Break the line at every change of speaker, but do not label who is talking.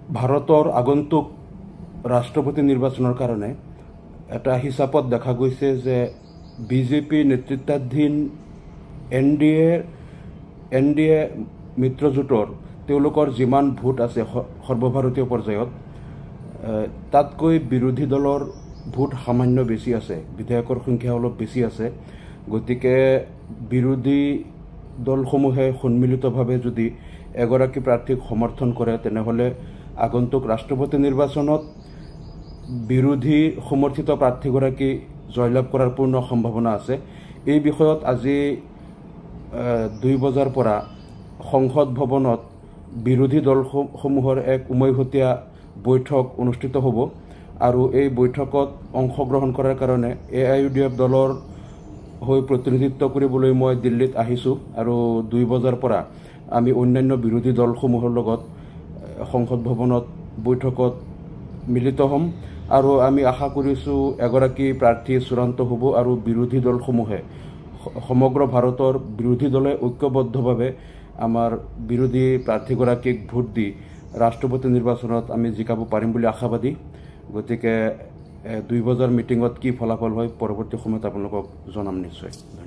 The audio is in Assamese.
ভাৰতৰ আগন্তুক ৰাষ্ট্ৰপতি নিৰ্বাচনৰ কাৰণে এটা হিচাপত দেখা গৈছে যে বিজেপি নেতৃত্বাধীন এনডিএ মিত্ৰজোঁটৰ তেওঁলোকৰ যিমান ভোট আছে সৰ্বভাৰতীয় পৰ্যায়ত তাতকৈ বিৰোধী দলৰ ভোট সামান্য বেছি আছে, বিধায়কৰ সংখ্যা অলপ বেছি আছে। গতিকে বিৰোধী দলসমূহে সন্মিলিতভাৱে যদি এগৰাকী প্ৰাৰ্থীক সমৰ্থন কৰে তেনেহ'লে আগন্তুক ৰাষ্ট্ৰপতি নিৰ্বাচনত বিৰোধী সমৰ্থিত প্ৰাৰ্থীগৰাকী জয়লাভ কৰাৰ পূৰ্ণ সম্ভাৱনা আছে। এই বিষয়ত আজি 2 বজাৰ পৰা সংসদ ভৱনত বিৰোধী দলসমূহৰ এক উমৈহতীয়া বৈঠক অনুষ্ঠিত হ'ব আৰু এই বৈঠকত অংশগ্ৰহণ কৰাৰ কাৰণে AIUDF দলৰ হৈ প্ৰতিনিধিত্ব কৰিবলৈ মই দিল্লীত আহিছোঁ আৰু 2 বজাৰ পৰা আমি অন্যান্য বিৰোধী দলসমূহৰ লগত সংসদ ভৱনত বৈঠকত মিলিত হ'ম আৰু আমি আশা কৰিছোঁ এগৰাকী প্ৰাৰ্থী চূড়ান্ত হ'ব আৰু বিৰোধী দলসমূহে সমগ্ৰ ভাৰতৰ বিৰোধী দলে ঐক্যবদ্ধভাৱে আমাৰ বিৰোধী প্ৰাৰ্থীগৰাকীক ভোট দি ৰাষ্ট্ৰপতি নিৰ্বাচনত আমি জিকাব পাৰিম বুলি আশাবাদী। গতিকে 2 বজাৰ মিটিঙত কি ফলাফল হয় পৰৱৰ্তী সময়ত আপোনালোকক জনাম নিশ্চয়।